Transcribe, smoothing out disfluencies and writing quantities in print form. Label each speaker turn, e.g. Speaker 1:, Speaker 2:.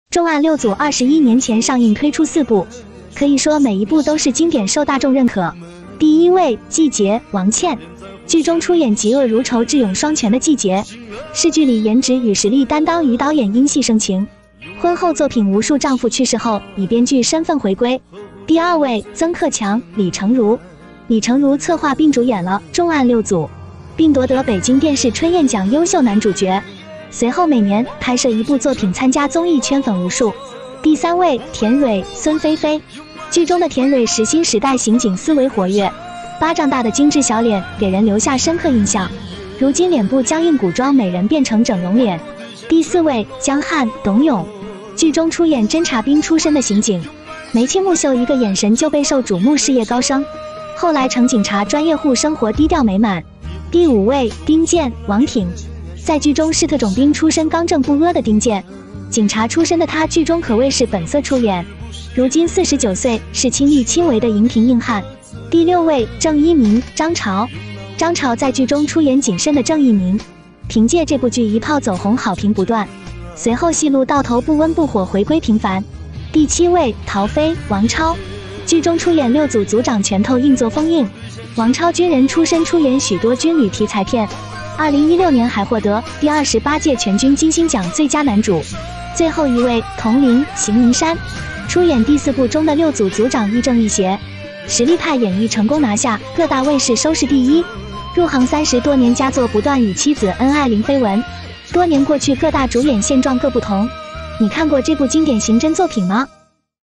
Speaker 1: 重案六组21年前上映推出4部，可以说每一部都是经典，受大众认可。第1位，季节，王倩。剧中出演嫉恶如仇、智勇双全的季节，是剧里颜值与实力担当，与导演因戏生情。婚后作品无数，丈夫去世后以编剧身份回归。第2位，曾克强、李成儒。李成儒策划并主演了《重案六组》，并夺得北京电视春燕奖优秀男主角。随后每年拍摄一部作品，参加综艺圈粉无数。第3位，田蕊、孙菲菲。剧中的田蕊时新时代刑警，思维活跃，巴掌大的精致小脸给人留下深刻印象。如今脸部僵硬古装美人变成整容脸。第4位，江汉、董永。剧中出演侦察兵出身的刑警，眉清目秀，一个眼神就备受瞩目，事业高升。后来成警察专业户，生活低调美满。第5位，丁健、王挺。在剧中是特种兵出身，刚正不阿的丁健，警察出身的他剧中可谓是本色出演。如今49岁，是亲力亲为的荧屏硬汉。第6位，郑一鸣、张潮。张潮在剧中出演谨慎的郑一鸣，凭借这部剧一炮走红，好评不断。随后戏路到头，不温不火，回归平凡。第7位，陶飞、王超。剧中出演6组组长，拳头硬，作风硬。王超军人出身，出演许多军旅题材片。2016年还获得第28届全军金星奖最佳男主。最后一位，佟麟、邢明山，出演第4部中的6组组长，亦正亦邪，实力派演绎成功拿下各大卫视收视第1。入行30多年，佳作不断，与妻子恩爱零绯闻。多年过去，各大主演现状各不同。你看过这部经典刑侦作品吗？